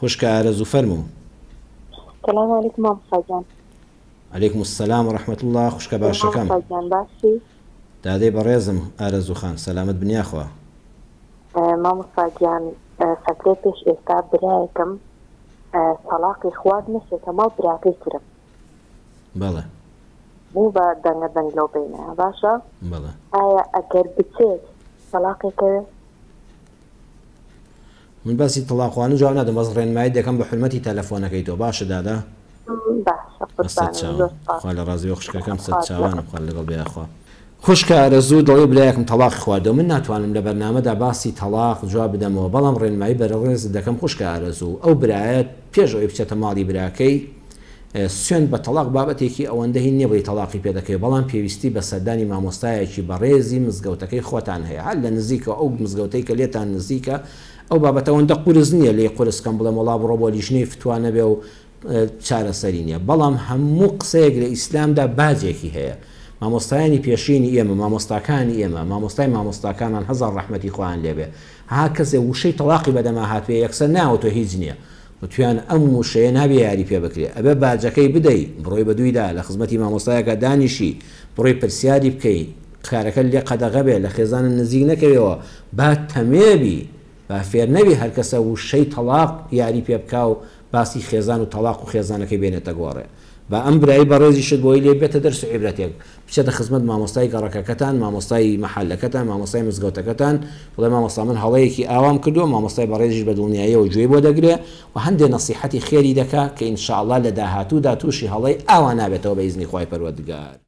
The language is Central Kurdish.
خوشکە ئارەزوو فەرموو. سلام علیکم مامۆستاجان. عەلەیکم السەلام وەرەحمەتوڵڵاه. خوشکە باشەکەم. مامۆستاجان باشی؟ دادەی بەڕێزم ئارەزوو خان سەلامت بنیاخوا. مامۆستاجان سەکرێ پێش ئێستا برایەکەم تەلاقی خوارد نەچێتە ماڵ براکەی کرم. بەڵێ. بوو بە دەنگە دەنگ لەو بینە باشە؟ بەڵێ. ئایا ئەگەر بچێت تەلاقێکەوێ؟ من باسی تەلاقوانە جواب نادەم، بەس ڕێنمایی دەکەم بە حورمەتی تەلەفۆنەکەی تۆ. باشە دادا؟ باشە خوا لە ڕازی خوشکەکەم سەد چاوانم خوا لەگەڵ بێخوا. خوشکە ئارەزوو دەڵێ برایەکم تەلاقی خواردەوە، من ناتوانم لە بەرنامەدا باسی تەلاق جواب بدەمەوە، بەڵام ڕێنمایی بەرەڕێز دەکەم. خوشکە ئارەزوو ئەو برایەت پێش ئەوەی بچێتە ماڵی براکەی سوێند بە تەلاق بابەتێکی ئەوەندە هین نییە بڵی تەلاقی پێ دەکەی، بەڵام پێویستی بە سەردانی مامۆستایەکی بەڕێزی مزگەوتەکەی خۆتان هەیە، هەر لە نزیکە ئەو مزگەوتەی کە لێتان نزیکە ئەو بابەتە ئەوەندە قورس نییە لێ قورسکەم بڵێم وەڵا بڕۆ بۆ لیژنەی فتوانە بێ و چارەسەری نییە، بەڵام هەموو قسەیەک لە ئیسلامدا باجێکی هەیە. مامۆستایانی پێشینی ئێمە، مامۆستاکانی ئێمە، مامۆستای مامۆستاکانان هەزار ڕەحمەتی خۆیان لێبێ، ها کەسێ وشەی تەلاقی بەدەما هاتوێ یەکسەر ناوەتۆ هیچ نییە، وتویان ئەم وشەیە نابێ یاری پێ بکرێ، ئەبێ باجەکەی بدەی بڕۆی بە دوویدا لە خزمەتی مامۆستایەکە دانیشی بڕۆی پرسیاری بکەی، کارەکە لێ قەدەغە بێ، لە خێزانە نزیک نەکەوێەوە، با تەمێبی با فێر نەبی هەر کەسە وشەی تەلاق یاری پێ بکا و باسی خێزان و تەلاق و خێزانەکەی بێنێتە گۆڕێ. بە ئەم برایی بەڕێزی شت بۆی لێ بێتە دەرس و عیبرەتێک بچێتە خزمەت مامۆستای گەڕەکەکەتان، مامۆستای مەحەلەکەتان، مامۆستای مزگەوتەکەتان، بڵێ مامۆستا من هەڵەیەکی ئاوام کردووە، مامۆستای بەڕێزیش بە دڵنیاییەوە گوێی بۆ دەگرێ و هەندێک نەسیحەتی خێری دەکا کە ئینشاءڵڵا لە داهاتوودا تووشی هەڵەی ئاوا نابێتەوە بە ئیزنی خوای پەروەردگار.